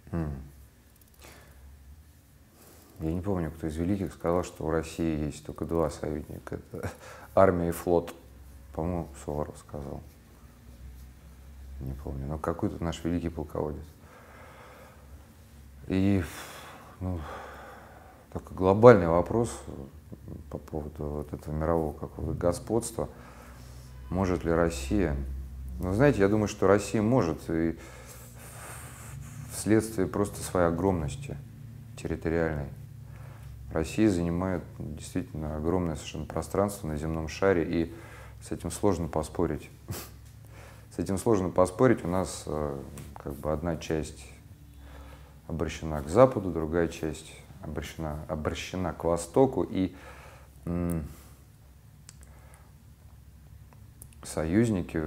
М. Я не помню, кто из великих сказал, что у России есть только два союзника. Это армия и флот. По-моему, Суворов сказал. Не помню. Но какой-то наш великий полководец. И ну, такой глобальный вопрос по поводу вот этого мирового какого-то господства. Может ли Россия? Ну, знаете, я думаю, что Россия может, и вследствие просто своей огромности территориальной. Россия занимает действительно огромное совершенно пространство на земном шаре, и с этим сложно поспорить. С этим сложно поспорить. У нас как бы одна часть обращена к западу, другая часть обращена к востоку, и союзники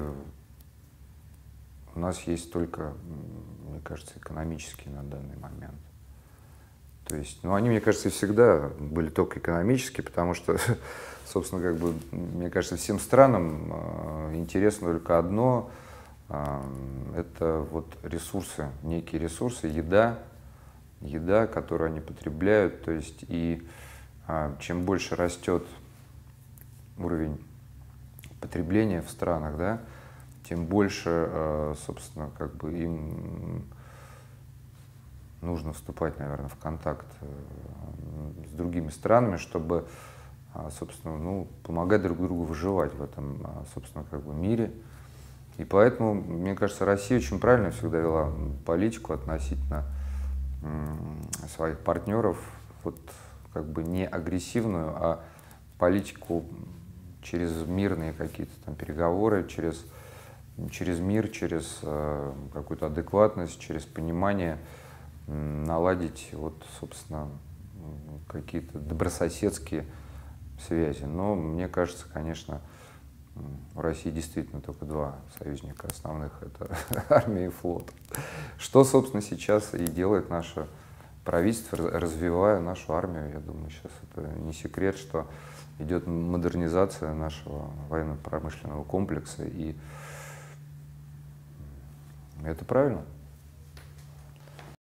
у нас есть только, мне кажется, экономические на данный момент. То есть, ну, они, мне кажется, всегда были только экономические, потому что, собственно, как бы, мне кажется, всем странам интересно только одно – это вот ресурсы, некие ресурсы, еда, которую они потребляют. То есть, и чем больше растет уровень потребления в странах, да, тем больше, собственно, как бы им нужно вступать, наверное, в контакт с другими странами, чтобы, собственно, ну, помогать друг другу выживать в этом, собственно, как бы мире. И поэтому, мне кажется, Россия очень правильно всегда вела политику относительно своих партнеров, вот как бы не агрессивную, а политику через мирные какие-то там переговоры, через мир, через какую-то адекватность, через понимание наладить вот, собственно, какие-то добрососедские связи. Но мне кажется, конечно, в России действительно только два союзника основных – это армия и флот. Что, собственно, сейчас и делает наше правительство, развивая нашу армию. Я думаю, сейчас это не секрет, что идет модернизация нашего военно-промышленного комплекса, и это правильно.